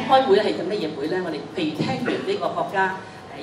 開會係做乜嘢會咧？我哋譬如聽完呢個國家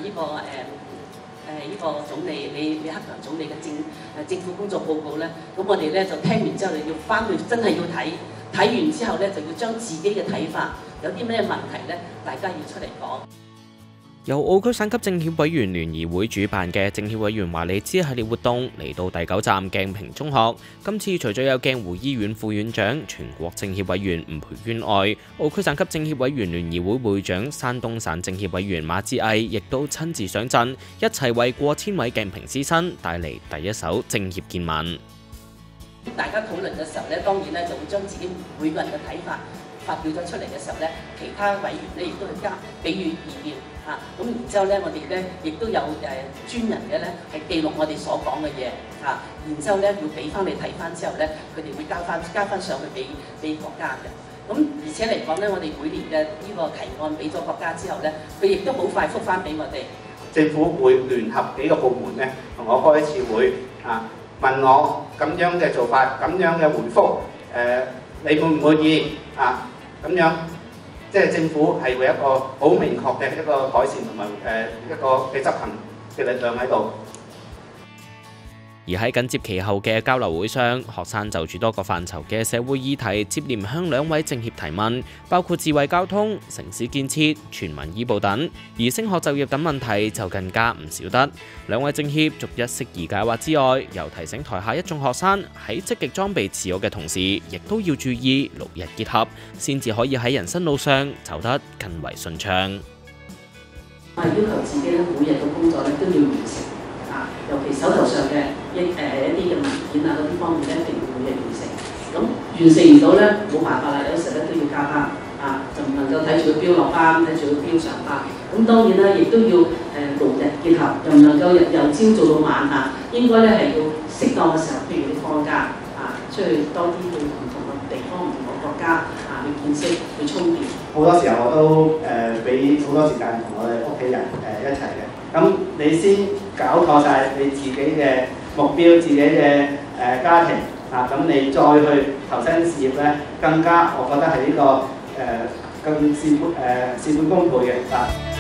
呢個總理李克強總理嘅政府工作報告咧，咁我哋咧就聽完之後，要翻去真係要睇完之後咧，就要將自己嘅睇法有啲咩問題咧，大家要出嚟講。 由澳區省級政協委員聯誼會主辦嘅政協委員話你知系列活動嚟到第9站鏡屏中學。今次除咗有鏡湖醫院副院長、全國政協委員吳培娟外，澳區省級政協委員聯誼會會長、山東省政協委員馬志毅亦都親自上陣，一齊為過千位鏡屏師生帶嚟第一手政協見聞。 大家討論嘅時候咧，當然咧就會將自己每個人嘅睇法發表咗出嚟嘅時候咧，其他委員咧亦都係俾予意見嚇。咁然之後咧，我哋咧亦都有專人嘅咧係記錄我哋所講嘅嘢嚇。然之後咧要俾翻你睇翻之後咧，佢哋會交翻上去俾國家嘅。咁而且嚟講咧，我哋每年嘅呢個提案俾咗國家之後咧，佢亦都好快覆翻俾我哋。 政府會聯合幾個部門咧，同我開一次會啊，問我咁樣嘅做法，咁樣嘅回覆，你滿唔滿意啊？咁樣即係政府係會一個好明確嘅一個改善同埋一個嘅執行嘅力量喺度。 而喺緊接其後嘅交流會上，學生就住多個範疇嘅社會議題接連向2位政協提問，包括智慧交通、城市建設、全民醫保等。而升學就業等問題就更加唔少得。2位政協逐一釋疑解惑之外，又提醒台下一眾學生喺積極裝備自我嘅同時，亦都要注意6日結合，先至可以喺人生路上走得更為順暢。 我係要求自己咧，每日嘅工作咧都要完成。尤其手頭上嘅一啲嘅文件啊嗰啲方面咧，一定要每日完成。咁完成唔到咧，冇辦法啦，有時咧都要加班就唔能夠睇住個錶落班，睇住個錶上班。咁當然啦，亦都要6日結合，又唔能夠由朝做到晚應該咧係要適當嘅時候，譬如你放假出去多啲去唔同嘅地方、唔同嘅國家去見識、去充電。 好多時候我都俾好多時間同我哋屋企人一齊嘅。咁你先搞錯晒你自己嘅目標、自己嘅家庭咁你再去投身事業咧，更加我覺得係呢個更事半功倍嘅